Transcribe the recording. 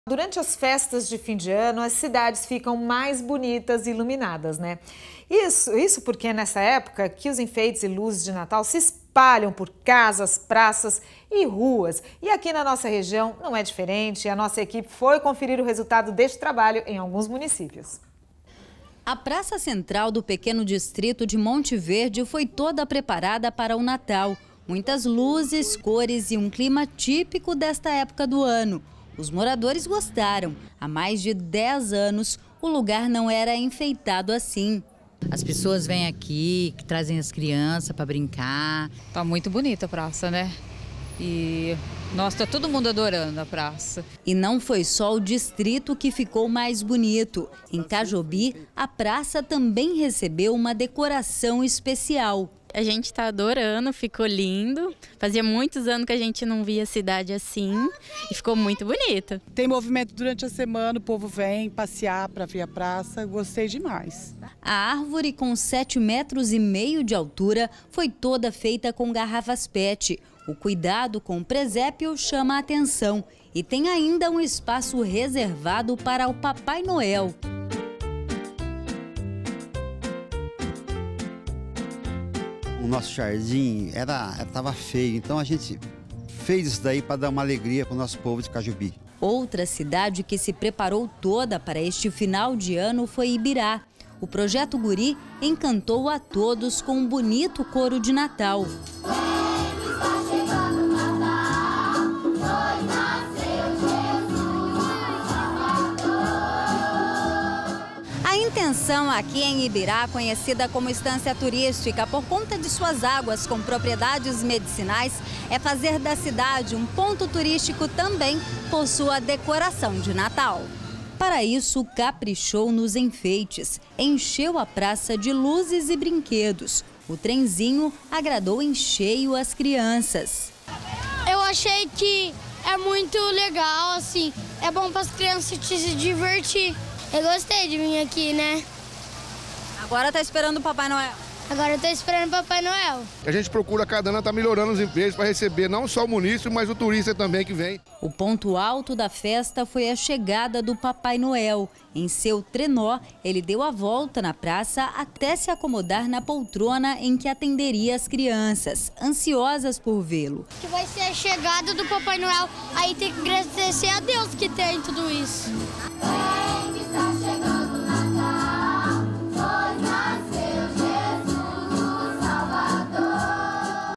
Durante as festas de fim de ano, as cidades ficam mais bonitas e iluminadas, né? Isso porque é nessa época que os enfeites e luzes de Natal se espalham por casas, praças e ruas. E aqui na nossa região não é diferente. A nossa equipe foi conferir o resultado deste trabalho em alguns municípios. A praça central do pequeno distrito de Monte Verde foi toda preparada para o Natal. Muitas luzes, cores e um clima típico desta época do ano. Os moradores gostaram. Há mais de 10 anos, o lugar não era enfeitado assim. As pessoas vêm aqui, que trazem as crianças para brincar. Tá muito bonita a praça, né? E, nossa, tá todo mundo adorando a praça. E não foi só o distrito que ficou mais bonito. Em Cajobi, a praça também recebeu uma decoração especial. A gente está adorando, ficou lindo. Fazia muitos anos que a gente não via a cidade assim e ficou muito bonita. Tem movimento durante a semana, o povo vem passear para ver a praça, gostei demais. A árvore com 7,5 metros de altura foi toda feita com garrafas PET. O cuidado com o presépio chama a atenção e tem ainda um espaço reservado para o Papai Noel. O nosso jardim estava feio, então a gente fez isso daí para dar uma alegria para o nosso povo de Cajobi. Outra cidade que se preparou toda para este final de ano foi Ibirá. O Projeto Guri encantou a todos com um bonito coro de Natal. A intenção aqui em Ibirá, conhecida como estância turística por conta de suas águas com propriedades medicinais, é fazer da cidade um ponto turístico também por sua decoração de Natal. Para isso, caprichou nos enfeites, encheu a praça de luzes e brinquedos. O trenzinho agradou em cheio as crianças. Eu achei que é muito legal, assim, é bom para as crianças se divertir. Eu gostei de vir aqui, né? Agora tá esperando o Papai Noel. Agora eu tô esperando o Papai Noel. A gente procura cada ano estar melhorando os enfeites para receber não só o munícipe, mas o turista também que vem. O ponto alto da festa foi a chegada do Papai Noel. Em seu trenó, ele deu a volta na praça até se acomodar na poltrona em que atenderia as crianças, ansiosas por vê-lo. Que vai ser a chegada do Papai Noel, aí tem que agradecer a Deus que tem tudo isso.